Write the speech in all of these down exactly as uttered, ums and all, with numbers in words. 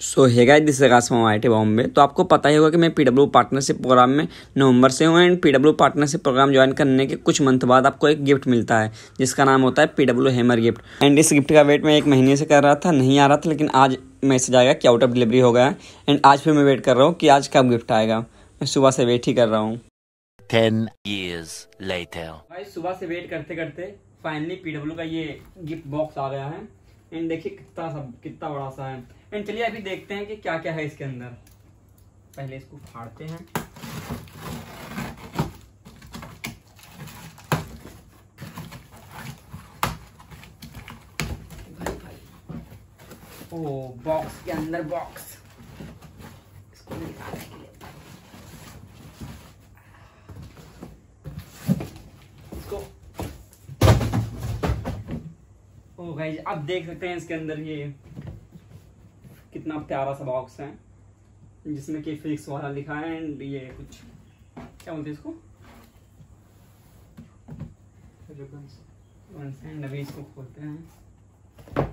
So hey guys, this is Akash from I I T Bombay. तो आपको पता ही होगा कि मैं पीडब्ल्यू पार्टनरशिप प्रोग्राम में नवंबर से हूँ and PW partnership program join करने के कुछ मंथ बाद आपको एक गिफ्ट मिलता है जिसका नाम होता है पीडब्ल्यू हैमर गिफ्ट। एंड इस गिफ्ट का वेट मैं एक महीने से कर रहा था, नहीं आ रहा था, लेकिन आज मैसेज आएगा कि आउट ऑफ डिलीवरी हो गया है। एंड आज फिर मैं वेट कर रहा हूँ कि आज कब गिफ्ट आएगा। मैं सुबह से वेट ही कर रहा हूँ। Ten years later. भाई सुबह से वेट करते करते फाइनली पीडब्ल्यू का ये गिफ्ट बॉक्स आ गया है। एंड देखिए कितना सब कितना बड़ा सा है। एंड चलिए अभी देखते हैं कि क्या क्या है इसके अंदर। पहले इसको फाड़ते हैं। भाई भाई ओ बॉक्स के अंदर बॉक्स इसको निकालने के लिए ओ गाइस, आप देख सकते हैं इसके अंदर ये कितना प्यारा सा बॉक्स है जिसमें कि फिजिक्स वाला लिखा है। एंड ये कुछ क्या बोलते हैं इसको, एंड अभी इसको खोलते हैं।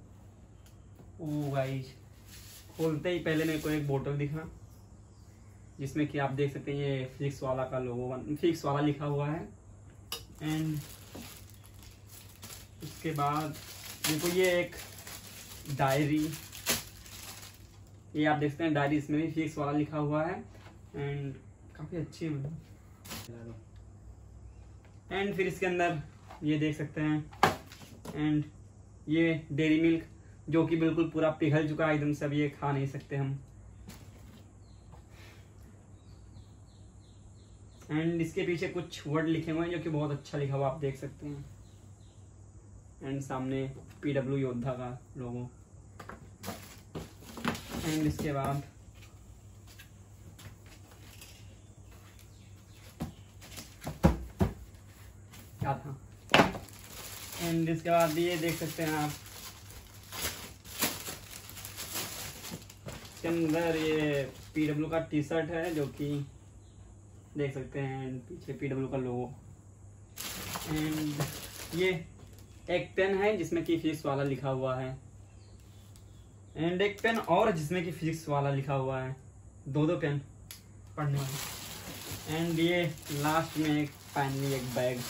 ओ गाइस, खोलते ही पहले मेरे को एक बोतल दिखा जिसमें कि आप देख सकते हैं ये फिजिक्स वाला का लोगो, फिजिक्स वाला लिखा हुआ है। एंड उसके बाद देखो ये एक डायरी, ये आप देख सकते हैं डायरी, इसमें भी फिजिक्स वाला लिखा हुआ है। एंड काफ़ी अच्छी है। एंड फिर इसके अंदर ये देख सकते हैं। एंड ये डेयरी मिल्क जो कि बिल्कुल पूरा पिघल चुका है एकदम से, अब ये खा नहीं सकते हम। एंड इसके पीछे कुछ वर्ड लिखे हुए हैं जो कि बहुत अच्छा लिखा हुआ आप देख सकते हैं। एंड सामने पीडब्ल्यू योद्धा का लोगो। एंड इसके बाद क्या था, एंड इसके बाद ये देख सकते हैं आप इसके अंदर ये पीडब्ल्यू का टी शर्ट है जो कि देख सकते हैं। एंड पीछे पीडब्ल्यू का लोगो। एंड ये एक पेन है जिसमें कि फिजिक्स वाला लिखा हुआ है। एंड एक पेन और जिसमें कि फिजिक्स वाला लिखा हुआ है, दो दो पेन पढ़ने वाले। एंड ये लास्ट में एक फाइनली एक बैग।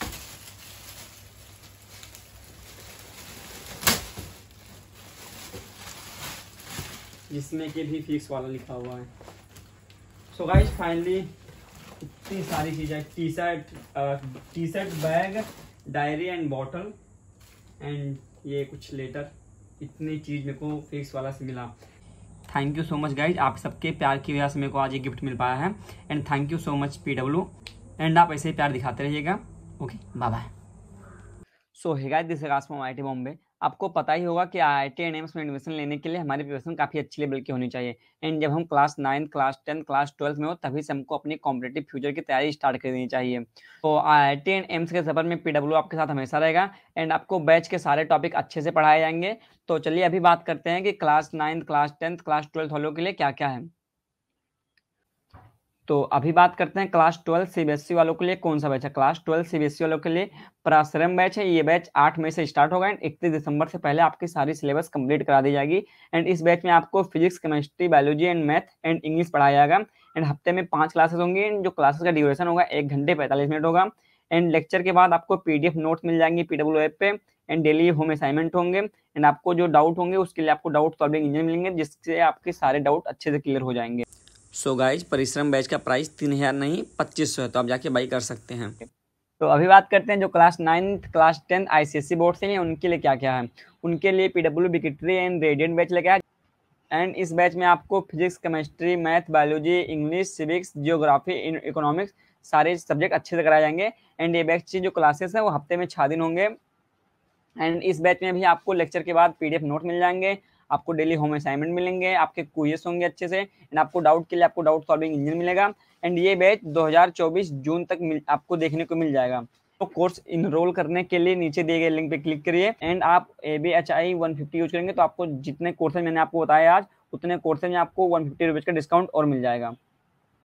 जिसमें कि भी फिजिक्स वाला लिखा हुआ है। सो गाइस फाइनली इतनी सारी चीजें, T shirt T shirt bag, diary and bottle and ये कुछ लेटर, इतनी चीज़ मेरे को फिजिक्स वाला से मिला। Thank you so much guys, आप सबके प्यार की वजह से मेरे को आज ये गिफ्ट मिल पाया है। And thank you so much PW. And आप ऐसे ही प्यार दिखाते रहिएगा। Okay, bye bye. So hey guys, this is Akash from I I T Bombay. आपको पता ही होगा कि I I T and AIIMS में एडमिशन लेने के लिए हमारी प्रिपरेशन काफ़ी अच्छी लेवल की होनी चाहिए। एंड जब हम class ninth, class tenth, class twelfth में हो तभी से हमको अपनी कॉम्पिटेटिव फ्यूचर की तैयारी स्टार्ट कर देनी चाहिए। तो I I T and AIIMS के सफर में पीडब्ल्यू आपके साथ हमेशा रहेगा। एंड आपको बैच के सारे टॉपिक अच्छे से पढ़ाए जाएंगे। तो चलिए अभी बात करते हैं कि class ninth, class tenth, class twelfth वालों के लिए क्या क्या है। तो अभी बात करते हैं क्लास ट्वेल्थ सीबीएसई वालों के लिए कौन सा बैच है। क्लास ट्वेल्थ सीबीएसई वालों के लिए पराश्रम बैच है। ये बैच आठ मई से स्टार्ट होगा एंड इकतीस दिसंबर से पहले आपकी सारी सिलेबस कंप्लीट करा दी जाएगी। एंड इस बैच में आपको physics, chemistry, biology and math and English पढ़ाया जाएगा। एंड हफ्ते में पांच क्लासेस होंगी। एंड जो क्लासेस का ड्यूरेशन होगा एक घंटे पैंतालीस मिनट होगा। एंड लेक्चर के बाद आपको पीडीएफ नोट्स मिल जाएंगे पीडब्ल्यू ऐप पे। एंड डेली होम असाइनमेंट होंगे। एंड आपको जो डाउट होंगे उसके लिए आपको डाउट सॉल्विंग इंजन मिलेंगे जिससे आपके सारे डाउट अच्छे से क्लियर हो जाएंगे। सो so गाइज, परिश्रम बैच का प्राइस तीन हजार नहीं पच्चीस सौ है, तो आप जाके बाई कर सकते हैं। तो अभी बात करते हैं जो class ninth, class tenth ICSE board से हैं उनके लिए क्या क्या है। उनके लिए PW victory and radiant batch लगा। एंड इस बैच में आपको physics, chemistry, math, biology, English, civics, geography, economics सारे सब्जेक्ट अच्छे से कराए जाएंगे। एंड ये बैच की जो क्लासेस है वो हफ्ते में छः दिन होंगे। एंड इस बैच में भी आपको लेक्चर के बाद पीडीएफ नोट मिल जाएंगे, आपको डेली होम असाइनमेंट मिलेंगे, आपके क्विज़ होंगे अच्छे से। एंड आपको डाउट के लिए आपको डाउट सॉल्विंग इंजन मिलेगा। एंड ये बैच दो हज़ार चौबीस जून तक मिल, आपको देखने को मिल जाएगा। तो कोर्स इनरोल करने के लिए नीचे दिए गए लिंक पे क्लिक करिए। एंड आप A B H I one fifty use करेंगे तो आपको जितने कोर्सेज मैंने आपको बताया आज उतने कोर्सेज में आपको वन फिफ्टी रुपीज़ का डिस्काउंट और मिल जाएगा।